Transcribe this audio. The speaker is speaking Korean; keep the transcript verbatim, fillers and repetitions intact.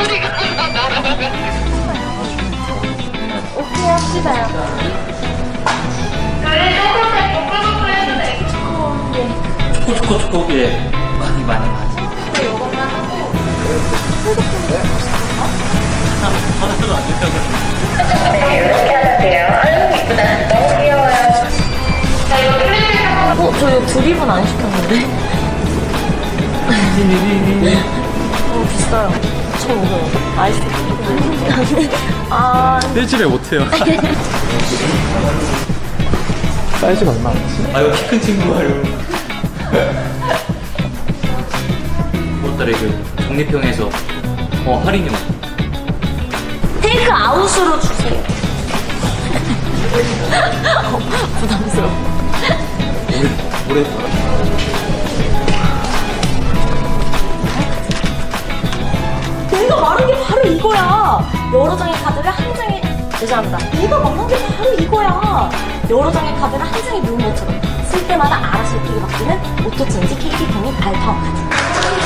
오케이 합시다요. 초코 초코 초코 예 많이 많이 많이. 이거만 하고. 하나도 안 됐다고. 네, 이렇게 하면 돼요. 아유, 이쁘다. 너무 귀여워요. 자, 이거 플레이를 어, 저 이거 드립은 안 시켰는데? 어, 비싸요. 천오백 원. 아이스크림. 아, 내 집에 못해요. 사이즈가 얼마 안 되지? 아유 키 큰 친구가요. 오월달에 그 정리평에서 어 할인이 막. 테이크 아웃으로 주세요. 어, 부담스러워. 올해 내가 말한 게 바로 이거야. 여러 장의 카드를 한 장에 죄송합니다. 내가 말한 게 바로 이거야. 여러 장의 카드를 한 장에 놓은 것처럼 쓸 때마다 알아서 예쁘게 바뀌는 오토체인지 케이티 통일 알파오 카드.